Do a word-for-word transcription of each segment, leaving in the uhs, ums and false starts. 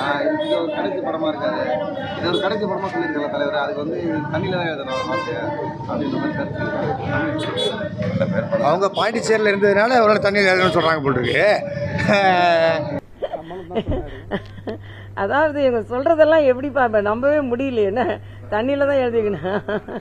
இது ஒரு கடைசி படமா இருக்காது, இது ஒரு கடைசி படமா சொல்லியிருக்கல தலைவர். அதுக்கு வந்து தண்ணியில தான் எழுதணும் ஆசையா அப்படின்ற மாதிரி கருத்து. அவங்க பாண்டிச்சேரியில் இருந்ததுனால அவரோட தண்ணியில் எழுதணும்னு சொல்கிறாங்க போல் இருக்கு. அதாவது இவங்க சொல்றதெல்லாம் எப்படி பாப்ப நம்பவே முடியல. என்ன தண்ணியில தான் எழுதிக்கணும்.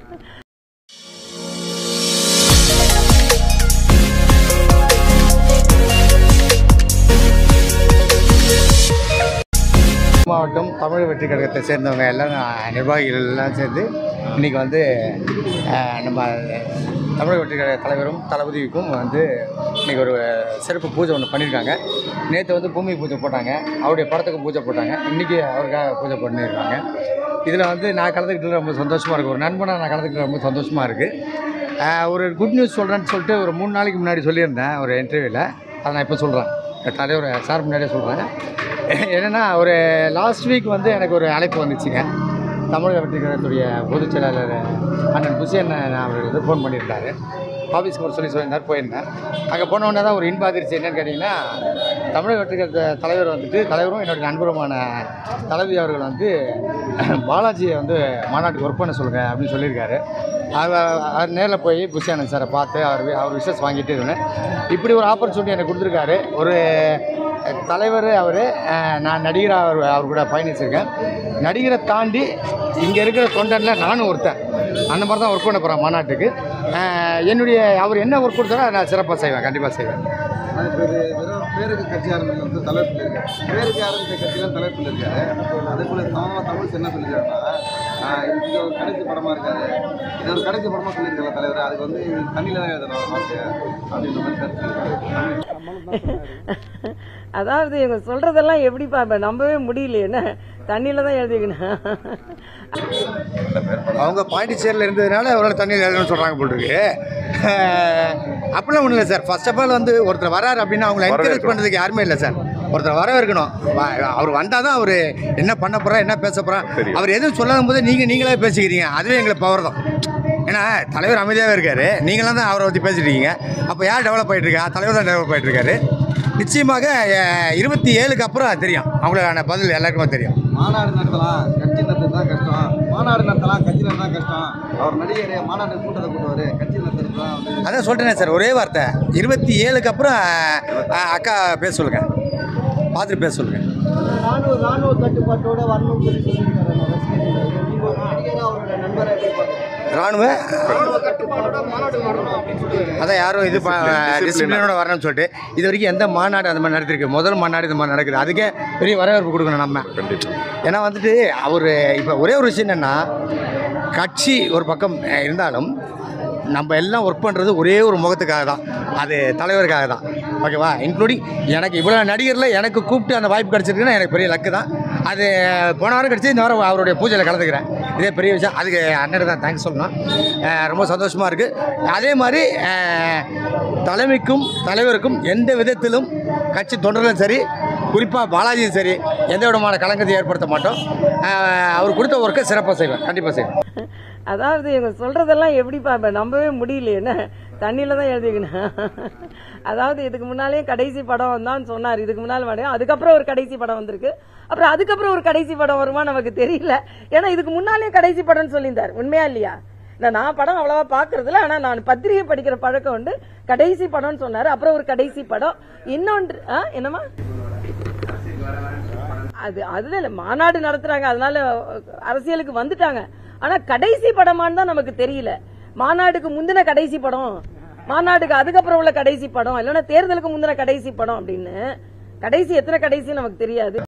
மாவட்டம் தமிழ் வெற்றி கழகத்தை சேர்ந்தவங்க எல்லாம் நிர்வாகிகள் எல்லாம் சேர்ந்து இன்றைக்கி வந்து நம்ம தமிழ் வெற்றி கழக தலைவரும் தளபதிக்கும் வந்து இன்றைக்கி ஒரு சிறப்பு பூஜை ஒன்று பண்ணியிருக்காங்க. நேற்று வந்து பூமி பூஜை போட்டாங்க, அவருடைய படத்துக்கு பூஜை போட்டாங்க, இன்றைக்கி அவருக்காக பூஜை பண்ணியிருக்காங்க. இதில் வந்து நான் கலந்துக்கிட்டு ரொம்ப சந்தோஷமாக இருக்குது. ஒரு நண்பனாக நான் கலந்துக்கிட்டு ரொம்ப சந்தோஷமாக இருக்குது. ஒரு குட் நியூஸ் சொல்கிறேன்னு சொல்லிட்டு ஒரு மூணு நாளைக்கு முன்னாடி சொல்லியிருந்தேன் ஒரு இன்டர்வியூவில். அதை நான் இப்போ சொல்கிறேன், தலைவர் சார் முன்னாடியே சொல்கிறேன். என்னென்னா ஒரு லாஸ்ட் வீக் வந்து எனக்கு ஒரு அழைப்பு வந்துச்சுங்க. தமிழக வெற்றி கழகத்துடைய பொதுச் செயலாளர் அண்ணன் புசியன் அவர் வந்து ஃபோன் பண்ணியிருந்தார். ஆஃபீஸ்க்கு ஒரு சொல்லி சொல்லியிருந்தார், போயிருந்தேன். அங்கே போனோடனே தான் ஒரு இன்ப அதிர்ச்சி என்னென்னு கேட்டிங்கன்னா, தமிழக வெற்றி கழக தலைவர் வந்துட்டு தலைவரும் என்னுடைய நண்பருமான தளபதி அவர்கள் வந்து பாலாஜியை வந்து மாநாட்டுக்கு ஒர்க் பண்ண சொல்லுங்கள் அப்படின்னு சொல்லியிருக்காரு. அவர் நேரில் போய் புசியானந்த் சாரை பார்த்து அவர் அவர் விஷஸ் வாங்கிட்டு இருந்தேன். இப்படி ஒரு ஆப்பர்ச்சுனிட்டி எனக்கு கொடுத்துருக்காரு. ஒரு தலைவர் அவர், நான் நடிகராக அவர் அவர் கூட பயணிச்சிருக்கேன். நடிகரை தாண்டி இங்கே இருக்கிற தொண்டனில் நானும் ஒருத்தன். அந்த மாதிரி தான் ஒர்க் பண்ண போகிறேன் மாநாட்டுக்கு. என்னுடைய அவர் என்ன ஒர்க் கொடுத்தாரோ அதை நான் சிறப்பாக செய்வேன், கண்டிப்பாக செய்வேன். வெறும் பேருக்கு கட்சி ஆரம்பிச்சு தலைவர்கள் இருக்காரு, பேருக்கு ஆரம்பித்த கட்சியெலாம் தலைவர்கள் இருக்காரு. அதே போல் சமமாக தமிழ் என்ன சொல்லியிருக்காருன்னா, இது ஒரு கடைசி படமாக இருக்காது, இது ஒரு கடைசி படமாக சொல்லியிருக்கல தலைவர். அதுக்கு வந்து தண்ணியில் தான் எழுதணும் ஆசையா அப்படின்ற மாதிரி கருத்து. அதாவது இவங்க சொல்றதெல்லாம் எப்படி பாப்ப நம்பவே முடியல. என்ன தண்ணியில தான் எழுதிக்கணும். அவங்க பாண்டிச்சேரியில் இருந்ததுனால அவரோட தண்ணியில் எழுதணும்னு சொல்கிறாங்க போல் இருக்கு. அப்படிலாம் ஒன்றும் இல்லை சார். ஃபர்ஸ்ட் ஆஃப் ஆல் வந்து ஒருத்தர் வராரு அப்படின்னா அவங்களை என்கரேஜ் பண்ணுறதுக்கு யாருமே இல்லை சார். ஒருத்தர் வரவே இருக்கணும். அவர் வந்தால் தான் அவர் என்ன பண்ண போகிறா, என்ன பேச போகிறா, அவர் எதுவும் சொல்லாத போது நீங்கள் நீங்களே பேசிக்கிறீங்க. அதுவே எங்களுக்கு பவர் தான். ஏன்னா தலைவர் அமைதியாகவே இருக்கார், நீங்களாம் தான் அவரை பற்றி பேசிட்டுருக்கீங்க. அப்போ யார் டெவலப் ஆகிட்டு இருக்கா? தலைவர் தான் டெவலப் ஆகிட்டு இருக்காரு. நிச்சயமாக இருபத்தி ஏழுக்கு அப்புறம் தெரியும் அவங்களுக்கான பதில் எல்லாருக்குமே தெரியும். மாநாடு நடத்தலாம், கட்சி நடத்துறது தான் கஷ்டம். மாநாடு நடத்தலாம், கட்சி நடத்தான் கஷ்டம். அவர் நடிகர் மாநாடு கூட்டத்தை கூட்டுவார், கட்சி நடத்துறது தான் வந்து. அதான் சொல்கிறேனே சார், ஒரே வார்த்தை, இருபத்தி ஏழுக்கு அப்புறம் அக்கா பேச சொல்லுங்க, பார்த்துட்டு பேச சொல்லுங்க. ராணுவ ராணுவ கட்டுப்பாட்டோட வரணும்னு சொல்லி சொல்லியிருக்காரு. அவரோட நண்பரை ராணுவ அதான் யாரும் இது டிசிப்ளினோட வரணும்னு சொல்லிட்டு இது வரைக்கும் எந்த மாநாடு அந்த மாதிரி நடத்திருக்கு. முதல் மாநாடு இந்த மாதிரி நடக்குது. அதுக்கே பெரிய வரவேற்பு கொடுக்கணும் நம்ம. ஏன்னா வந்துட்டு அவர் இப்போ ஒரே ஒரு விஷயம் என்னென்னா, கட்சி ஒரு பக்கம் இருந்தாலும் நம்ம எல்லாம் ஒர்க் பண்ணுறது ஒரே ஒரு முகத்துக்காக தான், அது தலைவருக்காக தான். ஓகேவா? இன்க்ளூடிங் எனக்கு இவ்வளோ நடிகரில் எனக்கு கூப்பிட்டு அந்த வாய்ப்பு கிடச்சிருக்குன்னா எனக்கு பெரிய லக்கு தான். அது போன வாரம் கிடச்சி, இந்த வாரம் அவருடைய பூஜையில் கலந்துக்கிறேன். இதே பெரிய விஷயம். அதுக்கு அண்ணனுக்கு தான் தேங்க்ஸ் சொல்லணும். ரொம்ப சந்தோஷமாக இருக்குது. அதே மாதிரி தலைமைக்கும் தலைவருக்கும் எந்த விதத்திலும் கட்சி தொண்டர்களும் சரி, குறிப்பாக பாலாஜியும் சரி, எந்த விதமான கலங்கத்தை ஏற்படுத்த மாட்டோம். அவர் கொடுத்த ஒர்க்கை சிறப்பாக செய்வேன், கண்டிப்பாக செய்வேன். அதாவது இவங்க சொல்றதெல்லாம் எப்படி பாப்ப நம்பவே முடியல. என்ன தண்ணியில தான் எழுதிக்கணும். அதாவது இதுக்கு முன்னாலே கடைசி படம் தான் சொன்னார். இதுக்கு முன்னால் வரையும் அதுக்கப்புறம் ஒரு கடைசி படம் வந்திருக்கு. அப்புறம் அதுக்கப்புறம் ஒரு கடைசி படம் வருமா நமக்கு தெரியல. ஏன்னா இதுக்கு முன்னாலே கடைசி படம்னு சொல்லியிருந்தார். உண்மையா இல்லையா? நான் படம் அவ்வளவா பாக்குறதுல, ஆனா நான் பத்திரிகை படிக்கிற பழக்கம் உண்டு. கடைசி படம்னு சொன்னாரு, அப்புறம் ஒரு கடைசி படம். இன்னொன்று என்னமா அது அதுல இல்ல, மாநாடு நடத்துறாங்க, அதனால அரசியலுக்கு வந்துட்டாங்க. ஆனா கடைசி படமான்னு தான் நமக்கு தெரியல. மாநாடுக்கு முந்தின கடைசி படம், மாநாடுக்கு அதுக்கப்புறம் உள்ள கடைசி படம், இல்லைன்னா தேர்தலுக்கு முந்தின கடைசி படம் அப்படின்னு கடைசி எத்தனை கடைசி நமக்கு தெரியாது.